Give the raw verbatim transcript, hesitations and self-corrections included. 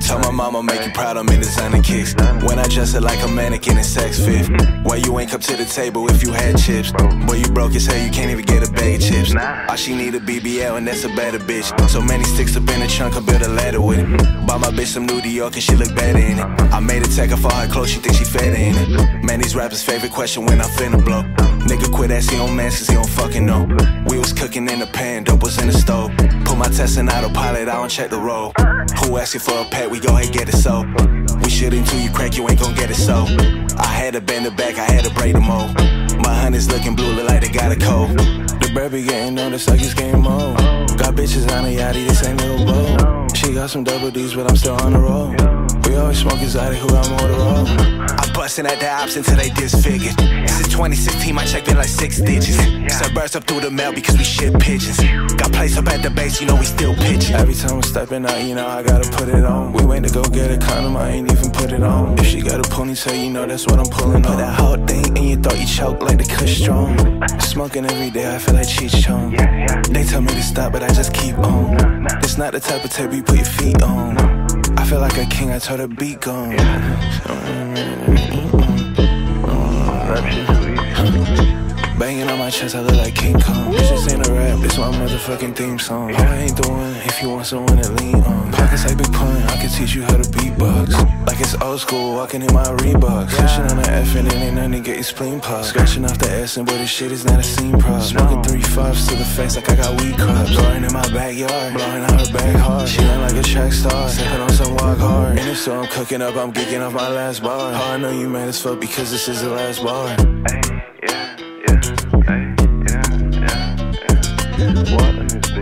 Tell my mama make you proud, I'm in designer kicks. When I dress it like a mannequin in sex fit. Why you ain't come to the table if you had chips? Boy, you broke as hell, you can't even get a bag of chips. All she need a B B L and that's a better bitch. So many sticks up in the trunk, I built a ladder with it. Bought my bitch some new Dior and she look better in it. I made her take off all her clothes, she think she fed in it. Man, these rappers' favorite question when I'm finna blow. Nigga quit asking on man cause he don't fucking know. We was cooking in the pan, dope was in the stove. Put my test in autopilot, I don't check the roll. Who asking for a pet, we go ahead get it so. We shit until you crack, you ain't gon' get it so. I had to bend the back, I had to break the mold. My honey's looking blue, look like they got a cold. The bird be getting noticed like it's game mode. Got bitches on a yachty, this ain't no boat. She got some double D's, but I'm still on the road. We always smoke exotic, who got more to roll. I'm busting at the ops until they disfigured. Since twenty sixteen, my check been like six digits. So burst up through the mail because we shit pigeons. Got place up at the base, you know we still pitching. Every time I'm stepping out, you know I gotta put it on. We went to go get a condom, I ain't even put it on. If she got a ponytail, you know that's what I'm pulling on. Put that whole thing in your throat, you choke like the kush strong. Smoking every day, I feel like Cheech Chong. They tell me to stop, but I just keep on. It's not the type of tape you put your feet on. I feel like a king, I told her beat gone. Banging on my chest, I look like King Kong. This just ain't a rap, this my motherfucking theme song. Oh, I ain't the one, if you want someone to lean on. Pockets like Big Pun, I can teach you how to beatbox. Like it's old school, walking in my Reeboks. Pushing on the F and it ain't nothing to get your spleen popped. Scratching off the S and boy, this shit is not a scene prop. Smoking three fives to the face like I got weed crops. Blowing in my backyard, blowing out her back hard. She ain't like a track star, sipping on some walk hard. And if so, I'm cooking up, I'm geeking off my last bar. Oh, I know you mad as fuck because this is the last bar. What is this?